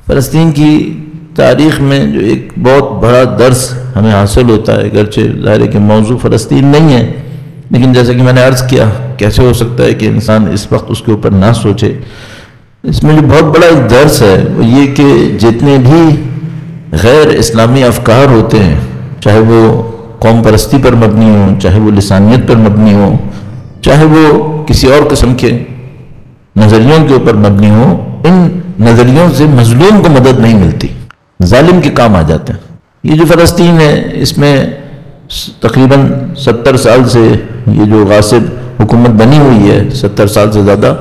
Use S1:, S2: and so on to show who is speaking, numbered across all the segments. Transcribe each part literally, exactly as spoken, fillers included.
S1: فلسطین کی تاریخ میں جو ایک بہت بڑا درس ہمیں حاصل ہوتا ہے، اگرچہ ظاہر ہے کہ موضوع فلسطین نہیں ہے، لیکن جیسا کہ میں نے عرض کیا، کیسے ہو سکتا ہے کہ انسان اس وقت اس کے اوپر نہ سوچے۔ اس میں جو بہت بڑا ایک درس ہے وہ یہ کہ جتنے بھی غیر اسلامی افکار ہوتے ہیں، چاہے وہ قوم پرستی پر مبنی ہوں، چاہے وہ لسانیت پر مبنی ہوں، چاہے وہ کسی اور قسم کے نظریوں کے اوپر مبنی ہوں، ان نظریوں سے مظلوم کو مدد نہیں ملتی، ظالم کے کام آ جاتے ہیں۔ یہ جو فلسطین ہے، اس میں تقریباً ستر سال سے یہ جو غاصب حکومت بنی ہوئی ہے، ستر سال سے زیادہ،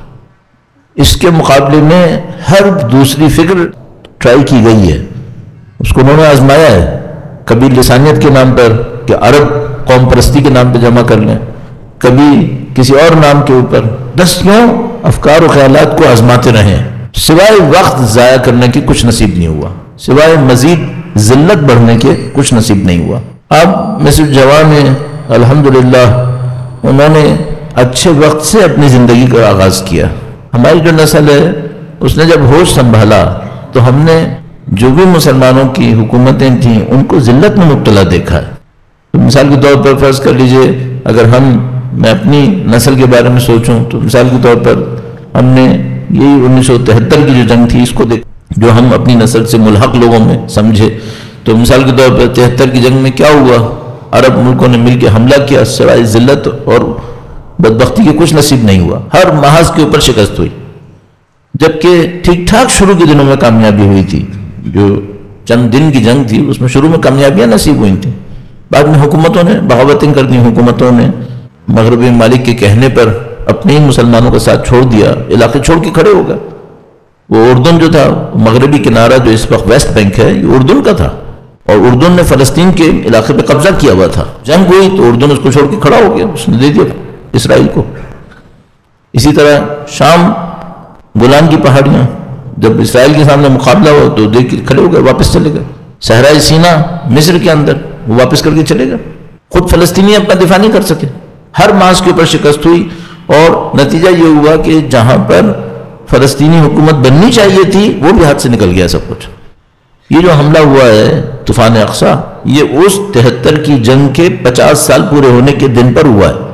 S1: اس کے مقابلے میں ہر دوسری فکر ٹرائی کی گئی ہے، اس کو انہوں نے آزمایا ہے، کبھی لسانیت کے نام پر کہ عرب قوم پرستی کے نام پہ جمع کر لیں، کبھی کسی اور نام کے اوپر، دسیوں افکار و خیالات کو آزماتے رہے، سوائے وقت ضائع کرنے کے کچھ نصیب نہیں ہوا، سوائے مزید ذلت بڑھنے کے کچھ نصیب نہیں ہوا۔ اب مصر جوان میں الحمدللہ انہوں نے اچھے وقت سے اپنی زندگی کا آغاز کیا۔ ہماری جو نسل ہے اس نے جب ہوش سنبھالا تو ہم نے جو بھی مسلمانوں کی حکومتیں تھیں ان کو ذلت میں مبتلا دیکھا ہے۔ مثال کے طور پر فرض کر لیجئے، اگر ہم میں اپنی نسل کے بارے میں سوچوں تو مثال کے طور پر ہم نے یہی انیس سو تہتر کی جو جنگ تھی اس کو دیکھ، جو ہم اپنی نسل سے ملحق لوگوں میں سمجھے، تو مثال کے طور پر تہتر کی جنگ میں کیا ہوا؟ عرب ملکوں نے مل کے حملہ کیا، سوائے ذلت اور بدبختی کے کچھ نصیب نہیں ہوا، ہر محاذ کے اوپر شکست ہوئی، جبکہ ٹھیک ٹھاک شروع کے دنوں میں کامیابی ہوئی تھی، جو چند دن کی جنگ تھی اس میں شروع میں کامیابیاں نصیب ہوئی تھیں، بعد میں حکومتوں نے بغاوتیں کر دی، حکومتوں نے مغربی ممالک کے کہنے پر اپنے ہی مسلمانوں کا ساتھ چھوڑ دیا، علاقے چھوڑ کے کھڑے ہو گئے۔ وہ اردن جو تھا، مغربی کنارہ جو اس وقت ویسٹ بینک ہے، یہ اردن کا تھا، اور اردن نے فلسطین کے علاقے پہ قبضہ کیا ہوا تھا، جنگ ہوئی تو اردن اس کو چھوڑ کے کھڑا ہو گیا، اس نے دے دیا اسرائیل کو۔ اسی طرح شام، گولان کی پہاڑیاں، جب اسرائیل کے سامنے مقابلہ ہوا تو دیکھ کے کھڑے ہو گئے، واپس چلے گئے۔ صحرائے سینا مصر کے اندر، وہ واپس کر کے چلے گئے، خود فلسطینی اپنا دفاع نہیں کر سکے، ہر محاذ کے اوپر شکست ہوئی، اور نتیجہ یہ ہوا کہ جہاں پر فلسطینی حکومت بننی چاہیے تھی وہ بھی ہاتھ سے نکل گیا سب کچھ۔ یہ جو حملہ ہوا ہے طوفان اقصی، یہ اس تہتر کی جنگ کے پچاس سال پورے ہونے کے دن پر ہوا ہے۔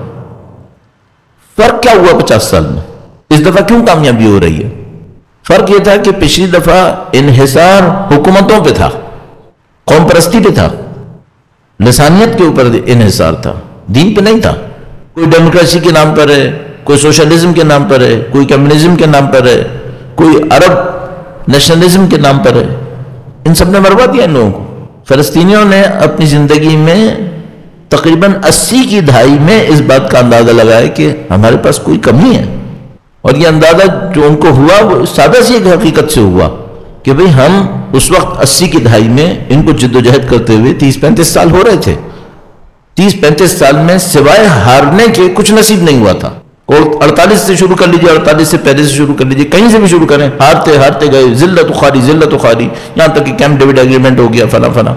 S1: فرق کیا ہوا پچاس سال میں؟ اس دفعہ کیوں کامیابی ہو رہی ہے؟ فرق یہ تھا کہ پچھلی دفعہ انحصار حکومتوں پہ تھا، قوم پرستی پہ تھا، لسانیت کے اوپر انحصار تھا، دین پہ نہیں تھا۔ کوئی ڈیموکریسی کے نام پر ہے، کوئی سوشلزم کے نام پر ہے، کوئی کمیونزم کے نام پر ہے، کوئی عرب نیشنلزم کے نام پر ہے، ان سب نے مروا دیا ان لوگوں کو۔ فلسطینیوں نے اپنی زندگی میں تقریباً اسی کی دہائی میں اس بات کا اندازہ لگایا کہ ہمارے پاس کوئی کمی ہے، اور یہ اندازہ جو ان کو ہوا وہ سادہ سی ایک حقیقت سے ہوا کہ بھئی ہم اس وقت اسی کی دہائی میں ان کو جد و جہد کرتے ہوئے تیس پینتیس سال ہو رہے تھے، تیس پینتیس سال میں سوائے ہارنے کے کچھ نصیب نہیں ہوا تھا۔ اور اڑتالیس سے شروع کر لیجیے، اڑتالیس سے پہلے سے شروع کر لیجیے، کہیں سے بھی شروع کریں، ہارتے ہارتے گئے، ذلت و خواری ذلت و خواری، یہاں تک کہ کیمپ ڈیوڈ ایگریمنٹ ہو گیا، فلاں فلاں۔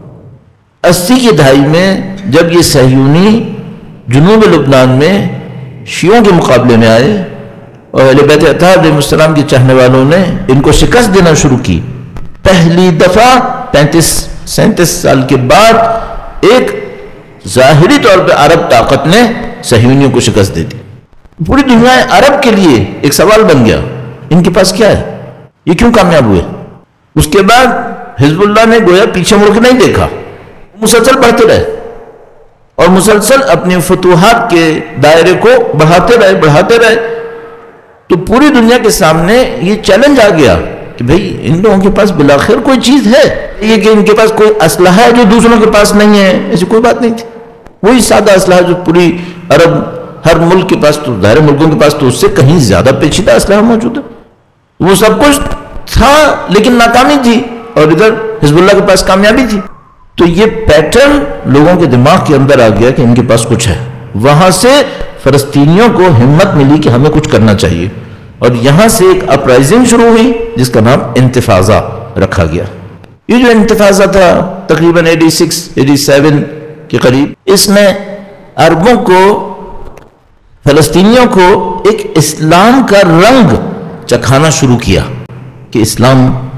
S1: اسی کی دہائی میں جب یہ صہیونی جنوب لبنان میں شیعوں کے مقابلے میں آئے اور اہل بیت اطہار علیہ السلام کے چاہنے والوں نے ان کو شکست دینا شروع کی، پہلی دفعہ پینتیس سینتیس سال کے بعد ایک ظاہری طور پہ عرب طاقت نے صہیونیوں کو شکست دے دی۔ پوری دنیا عرب کے لیے ایک سوال بن گیا، ان کے پاس کیا ہے، یہ کیوں کامیاب ہوئے؟ اس کے بعد حزب اللہ نے گویا پیچھے مڑ کے نہیں دیکھا، مسلسل بڑھتے رہے اور مسلسل اپنے فتوحات کے دائرے کو بڑھاتے رہے بڑھاتے رہے تو پوری دنیا کے سامنے یہ چیلنج آ گیا کہ بھئی ان لوگوں کے پاس بالآخر کوئی چیز ہے، یہ کہ ان کے پاس کوئی اسلحہ ہے جو دوسروں کے پاس نہیں ہے، ایسی کوئی بات نہیں تھی۔ وہی سادہ اسلحہ جو پوری عرب ہر ملک کے پاس، تو ظاہر ملکوں کے پاس تو اس سے کہیں زیادہ پیچیدہ اسلحہ موجود ہے، وہ سب کچھ تھا لیکن ناکامی تھی، اور ادھر حزب اللہ کے پاس کامیابی تھی۔ تو یہ پیٹرن لوگوں کے دماغ کے اندر آ گیا کہ ان کے پاس کچھ ہے، وہاں سے فلسطینیوں کو ہمت ملی کہ ہمیں کچھ کرنا چاہیے، اور یہاں سے ایک اپرائزنگ شروع ہوئی جس کا نام انتفاضہ رکھا گیا۔ یہ جو انتفاضہ تھا تقریباً ایٹی سکس ایٹی سیون کے قریب، اس میں عربوں کو، فلسطینیوں کو ایک اسلام کا رنگ چکھانا شروع کیا کہ اسلام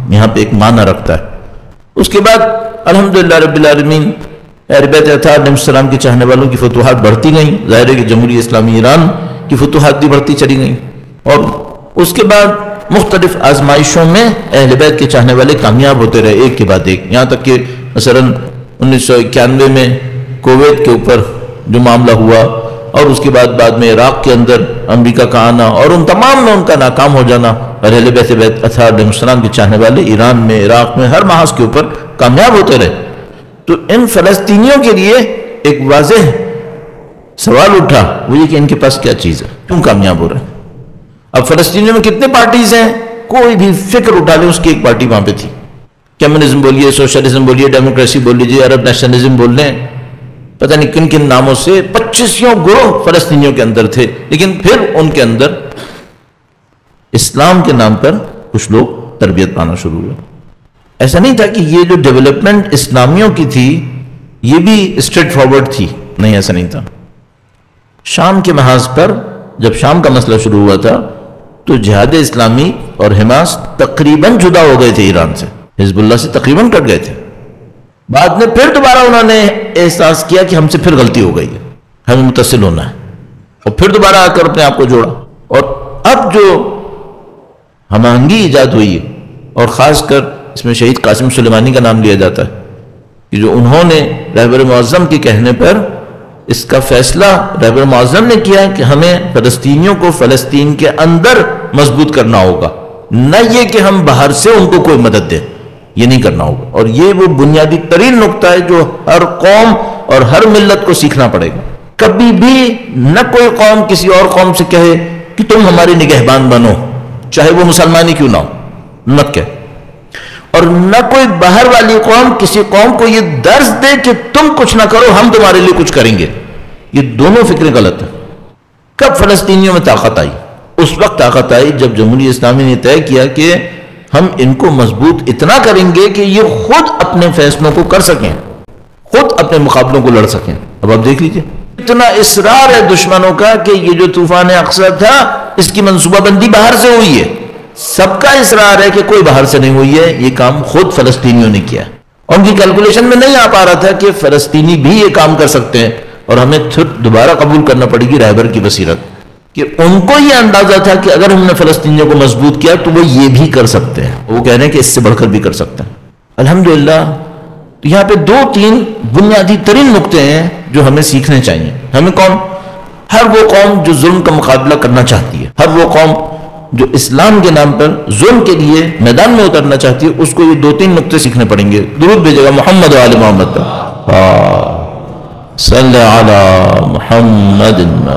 S1: یہاں پہ ایک معنی رکھتا ہے. اس کے بعد الحمدللہ رب العالمین اہل بیت اطہار علیہ السلام کے چاہنے والوں کی فتوحات بڑھتی گئیں. ظاہر ہے کہ جمہوریہ اسلامی ایران کی فتوحات بھی بڑھتی چلی گئیں. اور اس کے بعد مختلف آزمائشوں میں اہل بیت کے چاہنے والے کامیاب ہوتے رہے ایک کے بعد ایک. یہاں تک کہ مثلاً انیس سو اکیانوے میں کویت کے اوپر جو معاملہ ہوا، اور اس کے بعد بعد میں عراق کے اندر امریکہ کا آنا، اور ان تمام میں ان کا ناکام ہو جانا، اور اہل بیت بیت اطہار علیہ السلام کے چاہنے والے ایران میں، عراق میں، ہر محاذ کے اوپر کامیاب ہوتے رہے. تو ان فلسطینیوں کے لیے ایک واضح سوال اٹھا، وہ یہ کہ ان کے پاس کیا چیز ہے، کیوں کامیاب ہو رہے ہیں. اب فلسطینیوں میں کتنے پارٹیز ہیں، کوئی بھی فکر اٹھا لے اس کی ایک پارٹی وہاں پہ تھی. کمیونزم بولیے، سوشلزم بولیے، ڈیموکریسی بول لیجیے، عرب نیشنلزم بول لیں، پتہ نہیں کن کن ناموں سے پچیسوں گروہ فلسطینیوں کے اندر تھے. لیکن پھر ان کے اندر اسلام کے نام پر کچھ لوگ تربیت پانا شروع ہوئے. ایسا نہیں تھا کہ یہ جو ڈیولپمنٹ اسلامیوں کی تھی یہ بھی اسٹریٹ فارورڈ تھی، نہیں ایسا نہیں تھا. شام کے محاذ پر جب شام کا مسئلہ شروع ہوا تھا تو جہاد اسلامی اور حماس تقریباً جدا ہو گئے تھے ایران سے، حزب اللہ سے تقریباً کٹ گئے تھے. بعد میں پھر دوبارہ انہوں نے احساس کیا کہ ہم سے پھر غلطی ہو گئی ہے، ہمیں متصل ہونا ہے، اور پھر دوبارہ آ کر اپنے آپ کو جوڑا. اور اب جو ہم آہنگی ایجاد ہوئی ہے، اور خاص کر اس میں شہید قاسم سلیمانی کا نام لیا جاتا ہے کہ جو انہوں نے رہبر معظم کے کہنے پر اس کا فیصلہ رہبر معظم نے کیا کہ ہمیں فلسطینیوں کو فلسطین کے اندر مضبوط کرنا ہوگا، نہ یہ کہ ہم باہر سے ان کو کوئی مدد دیں، یہ نہیں کرنا ہوگا. اور یہ وہ بنیادی ترین نقطہ ہے جو ہر قوم اور ہر ملت کو سیکھنا پڑے گا. کبھی بھی نہ کوئی قوم کسی اور قوم سے کہے کہ تم ہماری نگہبان بنو، چاہے وہ مسلمان ہی کیوں نہ ہو، مت کہے. اور نہ کوئی باہر والی قوم کسی قوم کو یہ درس دے کہ تم کچھ نہ کرو ہم تمہارے لیے کچھ کریں گے. یہ دونوں فکریں غلط ہیں. کب فلسطینیوں میں طاقت آئی؟ اس وقت طاقت آئی جب جمہوریہ اسلامی نے طے کیا کہ ہم ان کو مضبوط اتنا کریں گے کہ یہ خود اپنے فیصلوں کو کر سکیں، خود اپنے مقابلوں کو لڑ سکیں. اب آپ دیکھ لیجئے اتنا اصرار ہے دشمنوں کا کہ یہ جو طوفان اقصی تھا اس کی منصوبہ بندی باہر سے ہوئی ہے. سب کا اصرار ہے کہ کوئی باہر سے نہیں ہوئی ہے، یہ کام خود فلسطینیوں نے کیا. اور ان کی کیلکولیشن میں نہیں آ پا رہا تھا کہ فلسطینی بھی یہ کام کر سکتے ہیں، اور ہمیں پھر دوبارہ قبول کرنا پڑے گی رہبر کی بصیرت کہ ان کو یہ اندازہ تھا کہ اگر ہم نے فلسطینیوں کو مضبوط کیا تو وہ یہ بھی کر سکتے ہیں. وہ کہہ رہے ہیں کہ اس سے بڑھ کر بھی کر سکتے ہیں. الحمدللہ تو یہاں پہ دو تین بنیادی ترین نقطے ہیں جو ہمیں سیکھنے چاہیے. ہمیں کون؟ ہر وہ قوم جو ظلم کا مقابلہ کرنا چاہتی ہے، ہر وہ قوم جو اسلام کے نام پر ظلم کے لیے میدان میں اترنا چاہتی ہے، اس کو یہ دو تین نقطے سیکھنے پڑیں گے. درود بھیجے گا محمد و آل محمد صلی علی محمد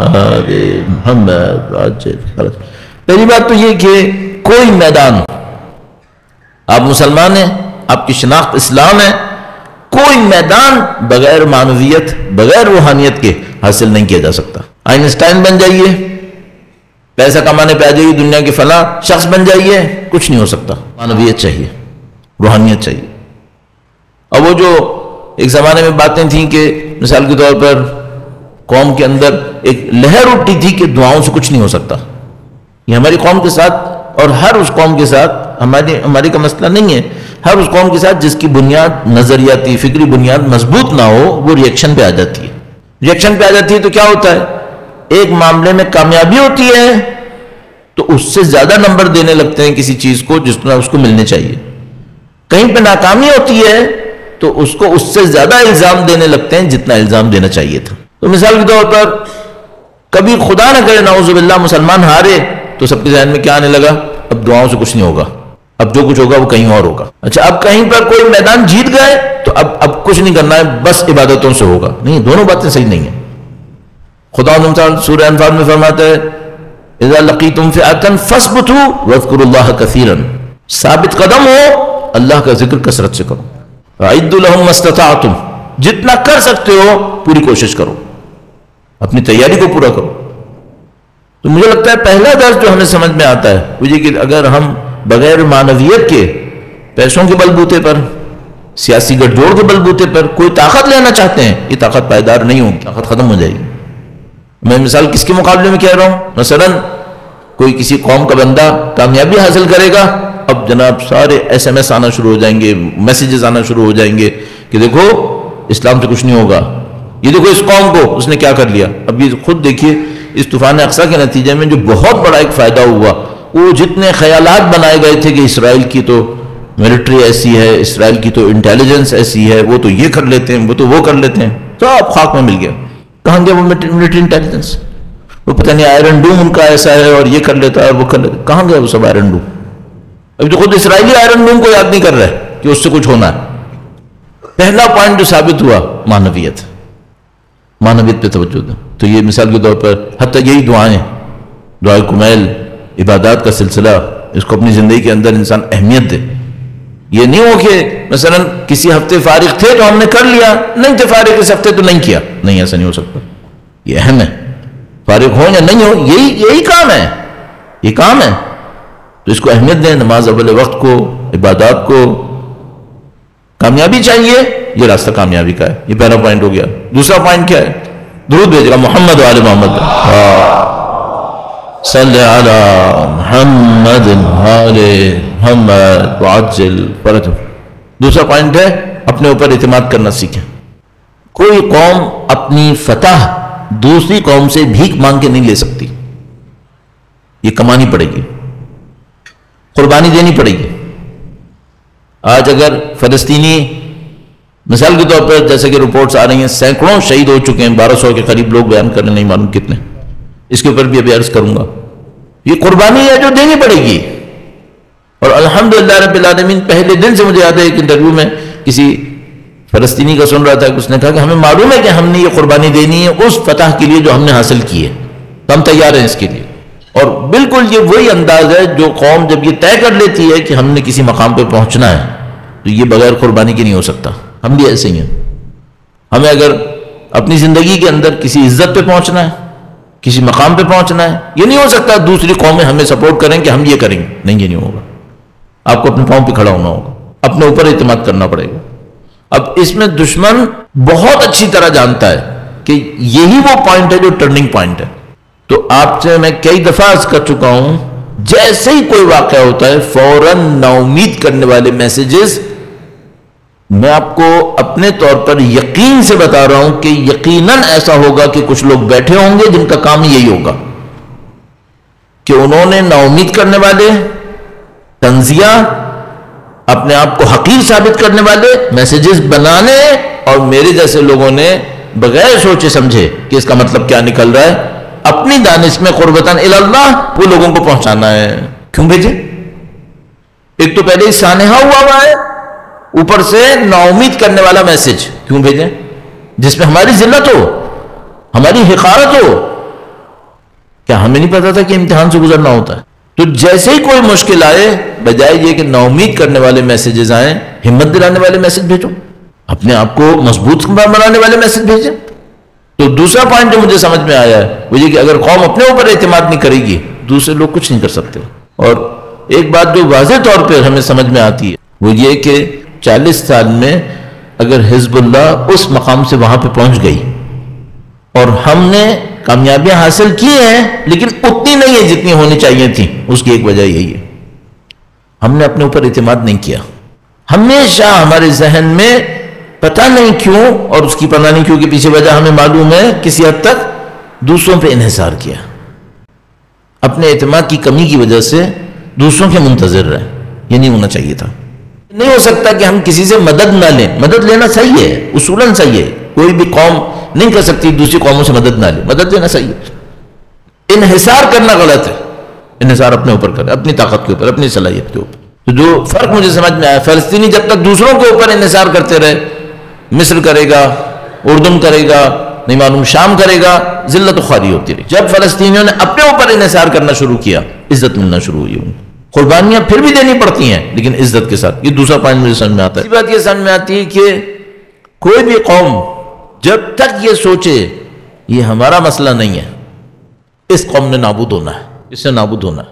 S1: محمد. پہلی بات تو یہ کہ کوئی میدان، آپ مسلمان ہیں، آپ کی شناخت اسلام ہے، کوئی میدان بغیر معنویت، بغیر روحانیت کے حاصل نہیں کیا جا سکتا. آئنسٹائن بن جائیے، پیسہ کمانے پہ آ جائیے، دنیا کے فلاں شخص بن جائیے، کچھ نہیں ہو سکتا. معنویت چاہیے، روحانیت چاہیے. اور وہ جو ایک زمانے میں باتیں تھیں کہ مثال کے طور پر قوم کے اندر ایک لہر اٹھی تھی کہ دعاؤں سے کچھ نہیں ہو سکتا، یہ ہماری قوم کے ساتھ اور ہر اس قوم کے ساتھ ہماری ہماری کا مسئلہ نہیں ہے. ہر اس قوم کے ساتھ جس کی بنیاد نظریاتی فکری بنیاد مضبوط نہ ہو وہ ریئیکشن پہ آ جاتی ہے. ریئیکشن پہ آ جاتی ہے تو کیا ہوتا ہے؟ ایک معاملے میں کامیابی ہوتی ہے تو اس سے زیادہ نمبر دینے لگتے ہیں کسی چیز کو جس طرح اس کو ملنے چاہیے. کہیں پہ ناکامی ہوتی ہے تو اس کو اس سے زیادہ الزام دینے لگتے ہیں جتنا الزام دینا چاہیے تھا. تو مثال کے طور پر کبھی خدا نہ کرے نعوذ باللہ مسلمان ہارے تو سب کے ذہن میں کیا آنے لگا؟ اب دعاؤں سے کچھ نہیں ہوگا، اب جو کچھ ہوگا وہ کہیں اور ہوگا. اچھا اب کہیں پر کوئی میدان جیت گئے تو اب اب کچھ نہیں کرنا ہے، بس عبادتوں سے ہوگا. نہیں، دونوں باتیں صحیح نہیں ہیں. خدا سورہ انفال میں فرماتا ہے اذا لقیتم فئۃ فاثبتوا واذکروا اللہ کثیرا، ثابت قدم ہو، اللہ کا ذکر کثرت سے کرو. اعدوا لهم ما استطعتم، جتنا کر سکتے ہو پوری کوشش کرو، اپنی تیاری کو پورا کرو. تو مجھے لگتا ہے پہلا درس جو ہمیں سمجھ میں آتا ہے وہ یہ کہ اگر ہم بغیر معنویت کے، پیسوں کے بلبوتے پر، سیاسی گٹھ جوڑ کے بلبوتے پر کوئی طاقت لینا چاہتے ہیں، یہ طاقت پائیدار نہیں ہوگی، طاقت ختم ہو جائے گی. میں مثال کس کے مقابلے میں کہہ رہا ہوں؟ مثلا کوئی کسی قوم کا بندہ کامیابی حاصل کرے گا اب جناب سارے ایس ایم ایس آنا شروع ہو جائیں گے، میسیجز آنا شروع ہو جائیں گے کہ دیکھو اسلام سے کچھ نہیں ہوگا، یہ دیکھو اس قوم کو اس نے کیا کر لیا۔ اب یہ خود دیکھیے اس طوفان اقصیٰ کے نتیجے میں جو بہت بڑا ایک فائدہ ہوا، وہ جتنے خیالات بنائے گئے تھے کہ اسرائیل کی تو ملٹری ایسی ہے، اسرائیل کی تو انٹیلیجنس ایسی ہے، وہ تو یہ کر لیتے ہیں، وہ تو وہ کر لیتے ہیں، سب خاک میں مل گیا۔ کہاں گیا وہ ملٹری انٹیلیجنس؟ وہ پتہ نہیں آئرن ڈوم ان کا ایسا ہے اور یہ کر لیتا ہے اور وہ کر لیتا ہے، کہاں گیا وہ سب آئرن ڈوم؟ ابھی تو خود اسرائیلی آئرن ڈوم کو یاد نہیں کر رہے کہ اس سے کچھ ہونا ہے۔ پہلا پوائنٹ جو ثابت ہوا معنویت، معنویت پہ توجہ دیں۔ تو یہ مثال کے طور پر حتیٰ یہی دعائیں، دعائے کمیل، عبادات کا سلسلہ، اس کو اپنی زندگی کے اندر انسان اہمیت دے۔ یہ نہیں ہو کہ مثلا کسی ہفتے فارغ تھے تو ہم نے کر لیا، نہیں تھے فارغ اس ہفتے تو نہیں کیا، نہیں، ایسا نہیں ہو سکتا۔ یہ اہم ہے، فارغ ہو یا نہیں ہو، یہی یہی کام ہے، یہ کام ہے، تو اس کو اہمیت دیں۔ نماز اول وقت کو، عبادات کو، کامیابی چاہیے، یہ راستہ کامیابی کا ہے۔ یہ پہلا پوائنٹ ہو گیا۔ دوسرا پوائنٹ کیا ہے؟ درود بھیجے گا محمد و آل محمد، صلی علی محمد آل محمد وعجل فرجہ۔ دوسرا پوائنٹ ہے اپنے اوپر اعتماد کرنا سیکھیں۔ کوئی قوم اپنی فتح دوسری قوم سے بھیک مانگ کے نہیں لے سکتی، یہ کمانی پڑے گی، قربانی دینی پڑے گی۔ آج اگر فلسطینی مثال کے طور پر جیسے کہ رپورٹس آ رہی ہیں سینکڑوں شہید ہو چکے ہیں، بارہ سو کے قریب لوگ بیان کرنے نہیں معلوم کتنے، اس کے اوپر بھی ابھی عرض کروں گا، یہ قربانی ہے جو دینی پڑے گی۔ اور الحمدللہ رب العالمین، پہلے دن سے مجھے یاد ہے ایک انٹرویو میں کسی فلسطینی کا سن رہا تھا کہ اس نے کہا کہ ہمیں معلوم ہے کہ ہم نے یہ قربانی دینی ہے اس فتح کے لیے جو ہم نے حاصل کی ہے، تو ہم تیار ہیں اس کے لیے۔ اور بالکل یہ وہی انداز ہے جو قوم جب یہ طے کر لیتی ہے کہ ہم نے کسی مقام پہ پہنچنا ہے تو یہ بغیر قربانی کے نہیں ہو سکتا۔ ہم بھی ایسے ہی ہیں، ہمیں اگر اپنی زندگی کے اندر کسی عزت پہ پہنچنا ہے، کسی مقام پہ پہنچنا ہے، یہ نہیں ہو سکتا دوسری قومیں ہمیں سپورٹ کریں کہ ہم یہ کریں گے، نہیں، یہ نہیں ہوگا۔ آپ کو اپنے پاؤں پہ کھڑا ہونا ہوگا، اپنے اوپر اعتماد کرنا پڑے گا۔ اب اس میں دشمن بہت اچھی طرح جانتا ہے کہ یہی وہ پوائنٹ ہے جو ٹرننگ پوائنٹ ہے۔ تو آپ سے میں کئی دفعہ عرض کر چکا ہوں، جیسے ہی کوئی واقعہ ہوتا ہے فوراً نا امید کرنے والے میسیجز، میں آپ کو اپنے طور پر یقین سے بتا رہا ہوں کہ یقیناً ایسا ہوگا کہ کچھ لوگ بیٹھے ہوں گے جن کا کام یہی ہوگا کہ انہوں نے نا امید کرنے والے، تنزیہ، اپنے آپ کو حقیر ثابت کرنے والے میسیجز بنانے، اور میرے جیسے لوگوں نے بغیر سوچے سمجھے کہ اس کا مطلب کیا نکل رہا ہے، اپنی دانش میں قربتاً اللہ وہ لوگوں کو پہنچانا ہے۔ کیوں بھیجے؟ ایک تو پہلے ہی سانحہ ہوا ہوا ہے، اوپر سے نا امید کرنے والا میسج کیوں بھیجیں جس میں ہماری ذلت ہو، ہماری حقارت ہو؟ کیا ہمیں نہیں پتا تھا کہ امتحان سے گزرنا ہوتا ہے؟ تو جیسے ہی کوئی مشکل آئے، بجائے یہ کہ نا امید کرنے والے میسیجز آئیں، ہمت دلانے والے میسج بھیجو، اپنے آپ کو مضبوط بنانے والے میسج بھیجیں۔ تو دوسرا پوائنٹ جو مجھے سمجھ میں آیا ہے وہ یہ کہ اگر قوم اپنے اوپر اعتماد نہیں کرے گی، دوسرے لوگ کچھ نہیں کر سکتے۔ اور ایک بات جو واضح طور پہ ہمیں سمجھ میں آتی ہے وہ یہ کہ چالیس سال میں اگر حزب اللہ اس مقام سے وہاں پہ پہنچ گئی اور ہم نے کامیابیاں حاصل کی ہیں لیکن اتنی نہیں ہے جتنی ہونی چاہیے تھی، اس کی ایک وجہ یہی ہے ہم نے اپنے اوپر اعتماد نہیں کیا۔ ہمیشہ ہمارے ذہن میں پتہ نہیں کیوں، اور اس کی پتہ نہیں کیوں کہ پیچھے وجہ ہمیں معلوم ہے، کسی حد تک دوسروں پہ انحصار کیا، اپنے اعتماد کی کمی کی وجہ سے دوسروں کے منتظر رہے۔ یہ نہیں ہونا چاہیے تھا۔ نہیں ہو سکتا کہ ہم کسی سے مدد نہ لیں، مدد لینا صحیح ہے، اصولاً صحیح ہے، کوئی بھی قوم نہیں کر سکتی دوسری قوموں سے مدد نہ لے، مدد لینا صحیح ہے۔ انحصار کرنا غلط ہے، انحصار اپنے اوپر کرے، اپنی طاقت کے اوپر، اپنی صلاحیت کے اوپر۔ تو جو فرق مجھے سمجھ میں آیا، فلسطینی جب تک دوسروں کے اوپر انحصار کرتے رہے، مصر کرے گا، اردن کرے گا، نہیں معلوم شام کرے گا، ذلت و خواری ہوتی رہی۔ جب فلسطینیوں نے اپنے اوپر انحصار کرنا شروع کیا، عزت ملنا شروع ہوئی ان کو۔ قربانیاں پھر بھی دینی پڑتی ہیں لیکن عزت کے ساتھ۔ یہ دوسرا پوائنٹ مجھے سمجھ میں آتا ہے۔ بات یہ سمجھ میں آتی ہے کہ کوئی بھی قوم جب تک یہ سوچے یہ ہمارا مسئلہ نہیں ہے، اس قوم نے نابود ہونا ہے، اس سے نابود ہونا ہے۔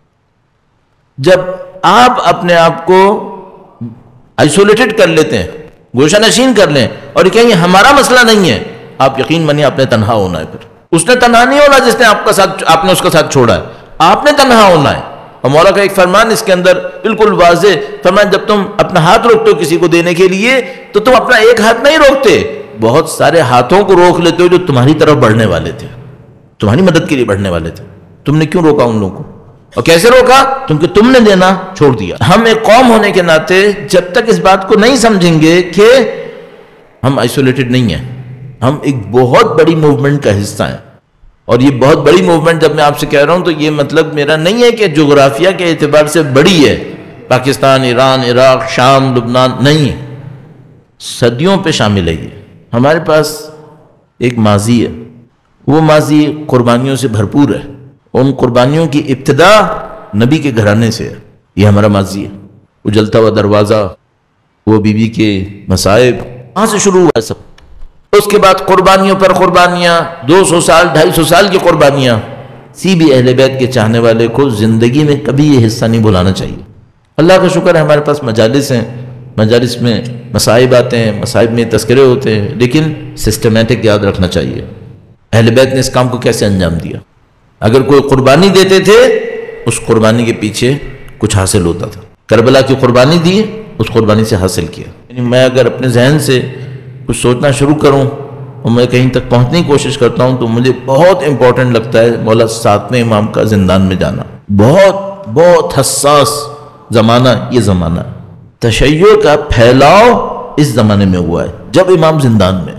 S1: جب آپ اپنے آپ کو آئسولیٹڈ کر لیتے ہیں، گوشہ نشین کر لیں اور کہیں یہ ہمارا مسئلہ نہیں ہے، آپ یقین مانیے آپ نے تنہا ہونا ہے۔ پھر اس نے تنہا نہیں ہونا جس نے آپ کا ساتھ، آپ نے اس کا ساتھ چھوڑا ہے، آپ نے تنہا ہونا ہے۔ اور مولا کا ایک فرمان اس کے اندر بالکل واضح فرمان، جب تم اپنا ہاتھ روکتے ہو کسی کو دینے کے لیے تو تم اپنا ایک ہاتھ نہیں روکتے، بہت سارے ہاتھوں کو روک لیتے ہو جو تمہاری طرف بڑھنے والے تھے، تمہاری مدد کے لیے بڑھنے والے تھے. تم نے کیوں روکا ان لوگوں کو؟ اور کیسے روکا؟ کیونکہ تم نے دینا چھوڑ دیا. ہم ایک قوم ہونے کے ناطے جب تک اس بات کو نہیں سمجھیں گے کہ ہم آئسولیٹڈ نہیں ہیں، ہم ایک بہت بڑی موومنٹ کا حصہ ہیں. اور یہ بہت بڑی موومنٹ جب میں آپ سے کہہ رہا ہوں تو یہ مطلب میرا نہیں ہے کہ جغرافیہ کے اعتبار سے بڑی ہے، پاکستان، ایران، عراق، شام، لبنان، نہیں، صدیوں پہ شامل ہے. یہ ہمارے پاس ایک ماضی ہے، وہ ماضی قربانیوں سے بھرپور ہے. ان قربانیوں کی ابتدا نبی کے گھرانے سے ہے. یہ ہمارا ماضی ہے. وہ جلتا ہوا دروازہ، وہ بی بی کے مصائب، وہاں سے شروع ہوا ہے سب. اس کے بعد قربانیوں پر قربانیاں، دو سو سال ڈھائی سو سال کی قربانیاں. کسی بھی اہل بیت کے چاہنے والے کو زندگی میں کبھی یہ حصہ نہیں بھلانا چاہیے. اللہ کا شکر ہے ہمارے پاس مجالس ہیں، مجالس میں مصائب آتے ہیں، مصائب میں تذکرے ہوتے ہیں، لیکن سسٹمیٹک یاد رکھنا چاہیے اہل بیت نے اس کام کو کیسے انجام دیا. اگر کوئی قربانی دیتے تھے اس قربانی کے پیچھے کچھ حاصل ہوتا تھا. کربلا کی قربانی دی، اس قربانی سے حاصل کیا. یعنی میں اگر اپنے ذہن سے کچھ سوچنا شروع کروں اور میں کہیں تک پہنچنے کی کوشش کرتا ہوں تو مجھے بہت امپورٹنٹ لگتا ہے مولا ساتویں امام کا زندان میں جانا. بہت بہت حساس زمانہ یہ زمانہ. تشیع کا پھیلاؤ اس زمانے میں ہوا ہے جب امام زندان میں.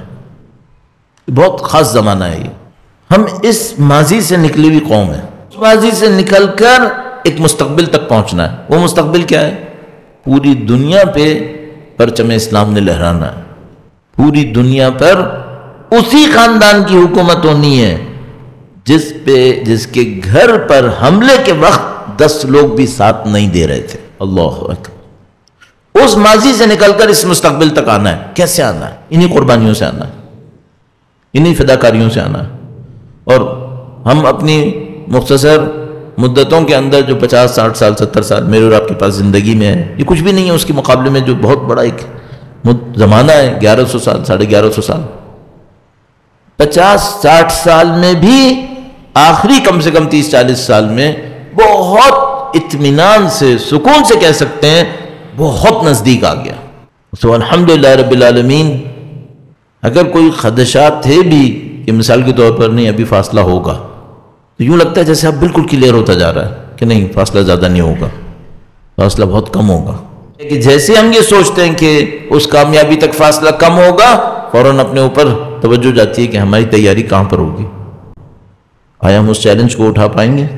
S1: بہت خاص زمانہ ہے یہ. ہم اس ماضی سے نکلی ہوئی قوم ہے. اس ماضی سے نکل کر ایک مستقبل تک پہنچنا ہے. وہ مستقبل کیا ہے؟ پوری دنیا پہ پرچم اسلام نے لہرانا ہے. پوری دنیا پر اسی خاندان کی حکومت ہونی ہے جس پہ جس کے گھر پر حملے کے وقت دس لوگ بھی ساتھ نہیں دے رہے تھے. اللہ اکبر. اس ماضی سے نکل کر اس مستقبل تک آنا ہے. کیسے آنا ہے؟ انہی قربانیوں سے آنا ہے، انہی فداکاریوں سے آنا ہے. اور ہم اپنی مختصر مدتوں کے اندر جو پچاس ساٹھ سال ستر سال میرے اور آپ کے پاس زندگی میں ہے، یہ کچھ بھی نہیں ہے اس کے مقابلے میں جو بہت بڑا ایک زمانہ ہے. گیارہ سو سال، ساڑھے گیارہ سو سال. پچاس ساٹھ سال میں بھی آخری کم سے کم تیس چالیس سال میں بہت اطمینان سے، سکون سے کہہ سکتے ہیں بہت نزدیک آ گیا. تو الحمدللہ رب العالمین. اگر کوئی خدشات تھے بھی کہ مثال کے طور پر نہیں ابھی فاصلہ ہوگا، تو یوں لگتا ہے جیسے اب بالکل کلیئر ہوتا جا رہا ہے کہ نہیں فاصلہ زیادہ نہیں ہوگا، فاصلہ بہت کم ہوگا. کہ جیسے ہم یہ سوچتے ہیں کہ اس کامیابی تک فاصلہ کم ہوگا، فوراً اپنے اوپر توجہ جاتی ہے کہ ہماری تیاری کہاں پر ہوگی. آیا ہم اس چیلنج کو اٹھا پائیں گے؟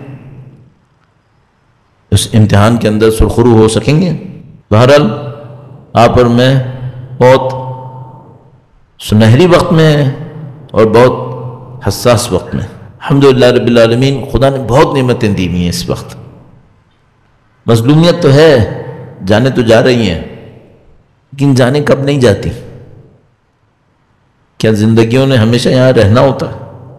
S1: اس امتحان کے اندر سرخرو ہو سکیں گے؟ بہرحال آپ اور میں بہت سنہری وقت میں ہیں اور بہت حساس وقت میں. الحمدللہ رب العالمین. خدا نے بہت نعمتیں دی ہوئی ہیں اس وقت. مظلومیت تو ہے، جانے تو جا رہی ہیں، لیکن جانے کب نہیں جاتی. کیا زندگیوں نے ہمیشہ یہاں رہنا ہوتا؟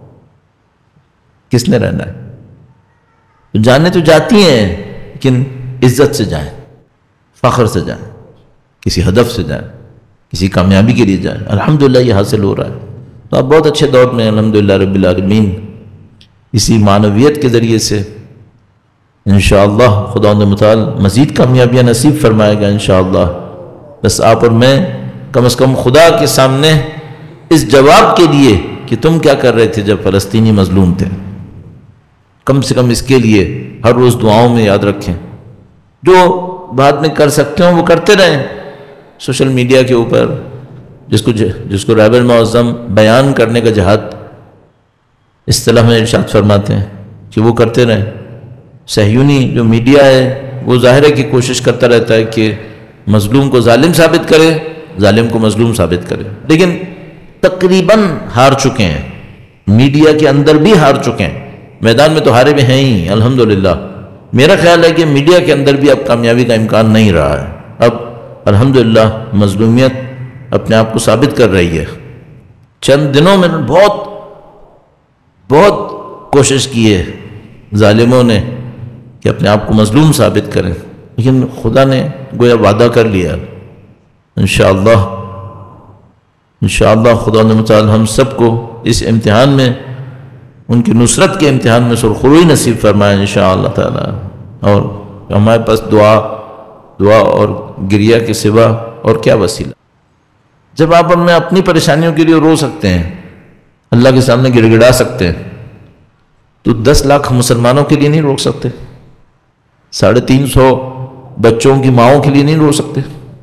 S1: کس نے رہنا ہے؟ تو جانے تو جاتی ہیں لیکن عزت سے جائیں، فخر سے جائیں، کسی ہدف سے جائیں، کسی کامیابی کے لیے جائیں. الحمدللہ یہ حاصل ہو رہا ہے. تو آپ بہت اچھے دور میں الحمدللہ رب العالمین. اسی معنویت کے ذریعے سے انشاءاللہ خداوند متعال مزید کامیابیاں نصیب فرمائے گا انشاءاللہ. بس آپ اور میں کم از کم خدا کے سامنے اس جواب کے لیے کہ تم کیا کر رہے تھے جب فلسطینی مظلوم تھے، کم سے کم اس کے لیے ہر روز دعاؤں میں یاد رکھیں. جو بعد میں کر سکتے ہوں وہ کرتے رہیں. سوشل میڈیا کے اوپر جس کو جس کو رہبر معظم بیان کرنے کا جہاد اصطلاح میں ارشاد فرماتے ہیں کہ وہ کرتے رہیں. صہیونی جو میڈیا ہے وہ ظاہر ہے کہ کوشش کرتا رہتا ہے کہ مظلوم کو ظالم ثابت کرے، ظالم کو مظلوم ثابت کرے، لیکن تقریباً ہار چکے ہیں. میڈیا کے اندر بھی ہار چکے ہیں. میدان میں تو ہارے بھی ہیں ہی الحمدللہ. میرا خیال ہے کہ میڈیا کے اندر بھی اب کامیابی کا امکان نہیں رہا ہے. اب الحمدللہ مظلومیت اپنے آپ کو ثابت کر رہی ہے. چند دنوں میں بہت بہت کوشش کی ہے ظالموں نے کہ اپنے آپ کو مظلوم ثابت کریں، لیکن خدا نے گویا وعدہ کر لیا. انشاءاللہ انشاءاللہ خدا نے متعال ہم سب کو اس امتحان میں، ان کی نصرت کے امتحان میں سرخروئی نصیب فرمائے انشاءاللہ تعالی. اور ہمارے پاس دعا دعا اور گریہ کے سوا اور کیا وسیلہ؟ جب آپ میں اپنی پریشانیوں کے لیے رو سکتے ہیں، اللہ کے سامنے گڑ گڑا سکتے ہیں، تو دس لاکھ مسلمانوں کے لیے نہیں رو سکتے؟ ساڑھے تین سو بچوں کی ماؤں کے لیے نہیں رو سکتے؟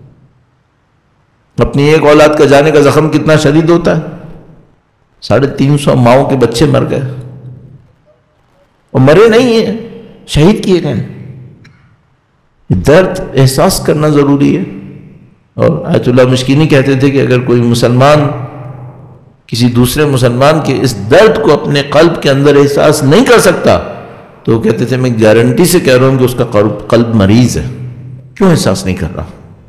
S1: اپنی ایک اولاد کا جانے کا زخم کتنا شدید ہوتا ہے، ساڑھے تین سو ماؤں کے بچے مر گئے، اور مرے نہیں ہیں، شہید کیے گئے۔ درد احساس کرنا ضروری ہے۔ اور آیت اللہ مشکینی کہتے تھے کہ اگر کوئی مسلمان کسی دوسرے مسلمان کے اس درد کو اپنے قلب کے اندر احساس نہیں کر سکتا تو وہ کہتے تھے میں گارنٹی سے کہہ رہا ہوں کہ اس کا قلب مریض ہے۔ کیوں احساس نہیں کر رہا؟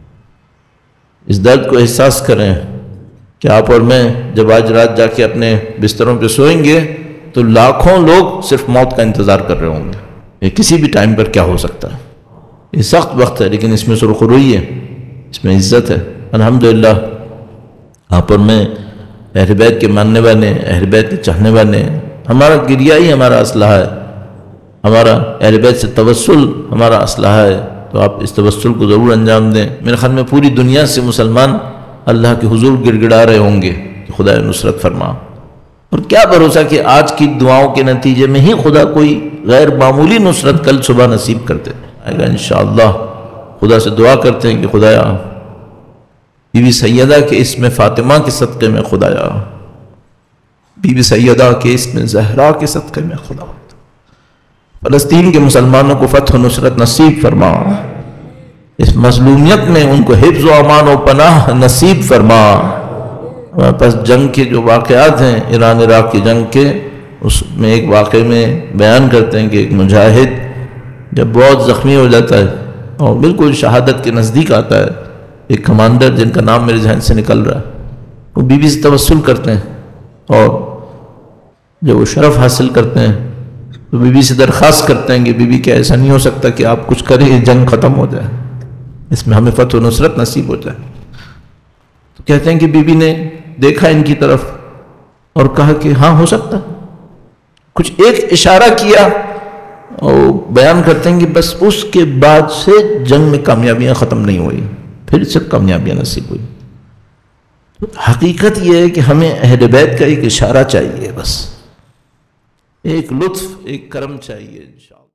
S1: اس درد کو احساس کریں کہ آپ اور میں جب آج رات جا کے اپنے بستروں پہ سوئیں گے تو لاکھوں لوگ صرف موت کا انتظار کر رہے ہوں گے، یہ کسی بھی ٹائم پر کیا ہو سکتا ہے۔ یہ سخت وقت ہے لیکن اس میں سرخروئی ہے، اس میں عزت ہے۔ الحمدللہ آپ اور میں اہل بیت کے ماننے والے، اہل بیت کے چاہنے والے، ہمارا گریہ ہی ہمارا اسلحہ ہے، ہمارا اہل بیت سے توسل ہمارا اسلحہ ہے، تو آپ اس توسل کو ضرور انجام دیں۔ میرے خیال میں پوری دنیا سے مسلمان اللہ کے حضور گڑ گڑا رہے ہوں گے کہ خدا نصرت فرما، اور کیا بھروسہ کہ آج کی دعاؤں کے نتیجے میں ہی خدا کوئی غیر معمولی نصرت کل صبح نصیب کرتے آئے گا انشاءاللہ۔ خدا سے دعا کرتے ہیں کہ خدایا بی بی سیدہ کے اسم فاطمہ کے صدقے میں، خدایا بی بی سیدہ کے اسم زہرا کے صدقے میں، خدا فلسطین کے مسلمانوں کو فتح و نصرت نصیب فرما، اس مظلومیت میں ان کو حفظ و امان و پناہ نصیب فرما۔ ہمارے پاس جنگ کے جو واقعات ہیں، ایران عراق کی جنگ کے، اس میں ایک واقعے میں بیان کرتے ہیں کہ ایک مجاہد جب بہت زخمی ہو جاتا ہے اور بالکل شہادت کے نزدیک آتا ہے، ایک کمانڈر جن کا نام میرے ذہن سے نکل رہا ہے، وہ بی بی سے توسل کرتے ہیں، اور جب وہ شرف حاصل کرتے ہیں تو بی بی سے درخواست کرتے ہیں کہ بی بی کیا ایسا نہیں ہو سکتا کہ آپ کچھ کریں، یہ جنگ ختم ہو جائے، اس میں ہمیں فتح و نصرت نصیب ہو جائے۔ تو کہتے ہیں کہ بی بی نے دیکھا ان کی طرف اور کہا کہ ہاں ہو سکتا، کچھ ایک اشارہ کیا، اور بیان کرتے ہیں کہ بس اس کے بعد سے جنگ میں کامیابیاں ختم نہیں ہوئی، پھر صرف کامیابیاں نصیب ہوئی۔ حقیقت یہ ہے کہ ہمیں اہل بیت کا ایک اشارہ چاہیے، بس ایک لطف، ایک کرم چاہیے انشاءاللہ۔